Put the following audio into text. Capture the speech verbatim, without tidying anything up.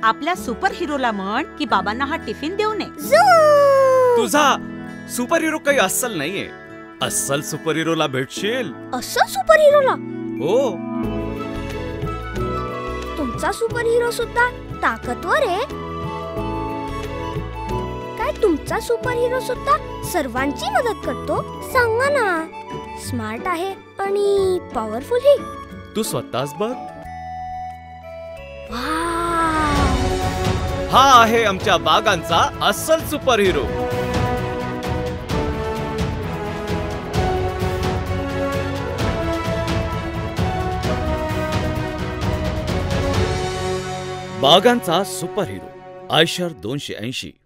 आपल्या सुपर हिरोला म्हण की बाबांना हा टिफिन देऊ नये. तुझा सुपर हिरो काही अस्सल नाहीये. अस्सल सुपर हिरोला भेटशील. अस्सल सुपर हिरोला? हो. तुमचा सुपर हिरो सुद्धा ताकदवर आहे. काय तुमचा सुपर हिरो सुद्धा सर्वांची मदत करतो? सांगा ना. स्मार्ट आहे आणि पॉवरफुल ही. तू स्वतःच बघ. वाव! हा आहे आमच्या बागांचा अस्सल सुपर हिरो. बागांचा सुपर हिरो आयशर दोनशे ऐंशी.